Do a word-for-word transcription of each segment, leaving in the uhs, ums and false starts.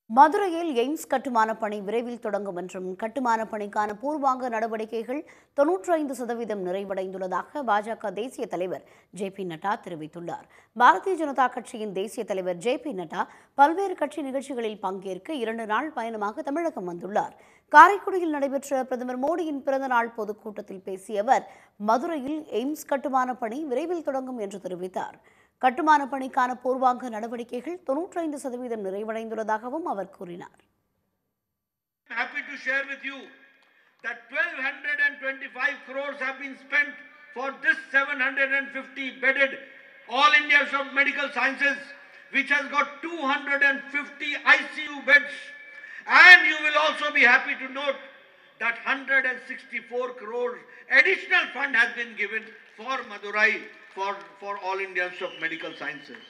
மதுரையில் எய்ம்ஸ் கட்டுமான பணி விரைவில் தொடங்கும் என்றும் கட்டுமான பணிக்கான பூர்வாங்க நடவடிக்கைகள் தொன்னூற்றி ஐந்து சதவீதம் நிறைவடைந்துள்ளதாக பாஜக தேசிய தலைவர் ஜே பி நட்டா தெரிவித்துள்ளார். பாரதிய ஜனதா கட்சியின் தேசிய தலைவர் ஜே பி நட்டா பல்வேறு கட்சி நிகழ்ச்சிகளில் பங்கேற்க இரண்டு நாள் பயணமாக தமிழகம் வந்துள்ளார். காரைக்குடியில் நடைபெற்ற பிரதமர் மோடியின் பிறந்தநாள் பொதுக்கூட்டத்தில் பேசிய அவர் மதுரையில் எய்ம்ஸ் கட்டுமான பணி விரைவில் தொடங்கும் என்று தெரிவித்தார். கட்டுமான பணிக்கான பூர்வாங்க நடவடிக்கைகள் தொன்னூற்றி ஐந்து சதவீதம் நிறைவடைந்துள்ளதாகவும் அவர் கூறினார். Happy to share with you that one thousand two hundred twenty-five crores have been spent for this seven hundred fifty bedded All India Institute of Medical Sciences, which has got two hundred fifty I C U beds. And you will also be happy to note that one hundred sixty-four crores additional fund has been given for Madurai for, for All India Institute of Medical Sciences.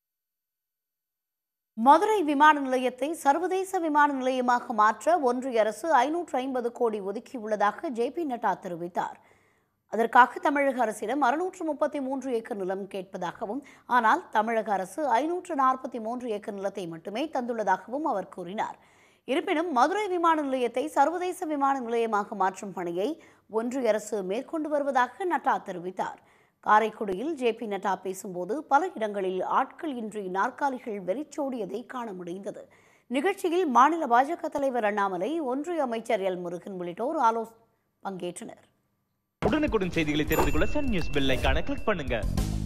Madurai விமான நிலையத்தை சர்வதேச விமான நிலையமாக மாற்ற ஒன்றிய அரசு ஐநூற்று ஐம்பது கோடி ஒதுக்கியுள்ளதாக ஜே பி நட்டா தெரிவித்தார். அதற்காக தமிழக அரசிடம் அறுநூற்று முப்பத்தி மூன்று ஏக்கர் நிலம் கேட்பதாகவும், ஆனால் தமிழக அரசு ஐநூற்று நாற்பத்தி மூன்று ஏக்கர் நிலத்தை மட்டுமே தந்துள்ளதாகவும் அவர் கூறினார். இருப்பினும் மதுரை விமான நிலையத்தை சர்வதேச விமான நிலையமாக மாற்றும் பணியை ஒன்றிய அரசு மேற்கொண்டு வருவதாக நட்டா தெரிவித்தார். காரைக்குடியில் ஜே பி நட்டா பேசும்போது பல இடங்களில் ஆட்கள் இன்றி நாற்காலிகள் வெறிச்சோடியதை காண முடிந்தது. நிகழ்ச்சியில் மாநில பாஜக தலைவர் அண்ணாமலை, ஒன்றிய அமைச்சர் எல் முருகன் உள்ளிட்டோர் ஆலோசனை பங்கேற்றனர். உடனுக்குடன் செய்திகளை தெரிந்து கொள்ள சன் நியூஸ் பெல் ஐகானை கிளிக் பண்ணுங்க.